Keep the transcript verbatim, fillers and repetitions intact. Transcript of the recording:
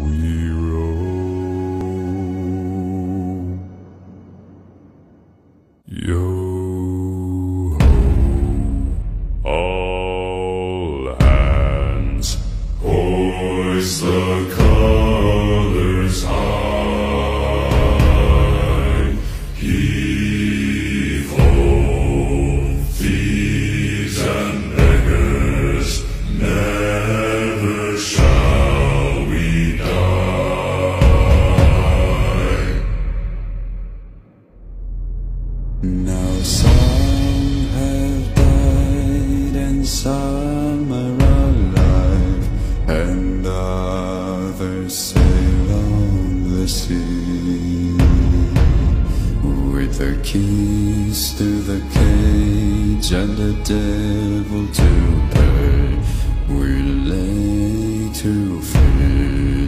we roll. Yo ho, all hands, hoist the colors high. Heave ho, thieves and beggars, never shall we die. Now some have died and some are alive, and others sail on the sea. With the keys to the cage and the devil to pay, we lay to fear.